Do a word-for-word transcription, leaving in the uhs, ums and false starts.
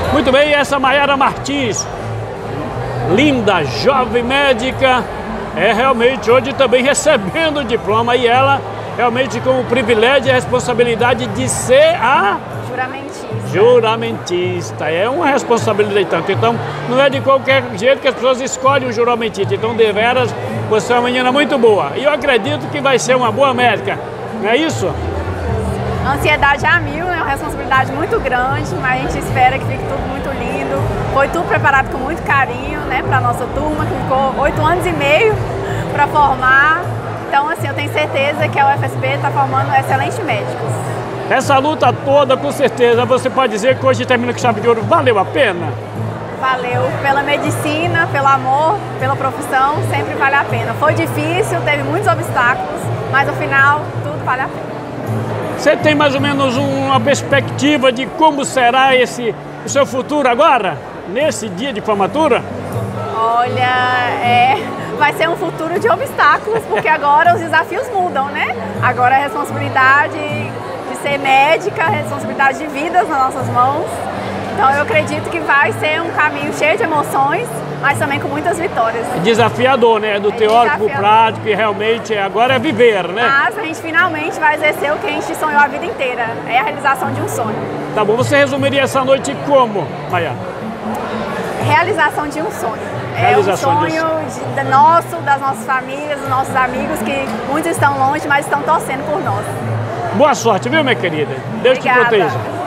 Muito bem, essa Maiara Martins, linda, jovem médica, é realmente hoje também recebendo o diploma e ela realmente com o privilégio e a responsabilidade de ser a juramentista. Juramentista, é uma responsabilidade tanto. Então, não é de qualquer jeito que as pessoas escolhem um juramentista. Então, deveras, você é uma menina muito boa. E eu acredito que vai ser uma boa médica, não é isso? A ansiedade é a mil, é uma responsabilidade muito grande, mas a gente espera que fique tudo muito lindo. Foi tudo preparado com muito carinho, né, para a nossa turma, que ficou oito anos e meio para formar. Então, assim, eu tenho certeza que a U F S B está formando excelentes médicos. Essa luta toda, com certeza, você pode dizer que hoje termina com chave de ouro, valeu a pena? Valeu pela medicina, pelo amor, pela profissão, sempre vale a pena. Foi difícil, teve muitos obstáculos, mas no final tudo vale a pena. Você tem mais ou menos uma perspectiva de como será esse, o seu futuro agora, nesse dia de formatura? Olha, é, vai ser um futuro de obstáculos, porque agora os desafios mudam, né? Agora a responsabilidade de ser médica, a responsabilidade de vidas nas nossas mãos. Então eu acredito que vai ser um caminho cheio de emoções, mas também com muitas vitórias. É desafiador, né? Do é teórico para o prático e realmente agora é viver, né? Mas a gente finalmente vai exercer o que a gente sonhou a vida inteira. É a realização de um sonho. Tá bom, você resumiria essa noite como, Maiara? Realização de um sonho. Realização é um sonho de, de nosso, das nossas famílias, dos nossos amigos, que muitos estão longe, mas estão torcendo por nós. Boa sorte, viu, minha querida? Deus Obrigada. te proteja.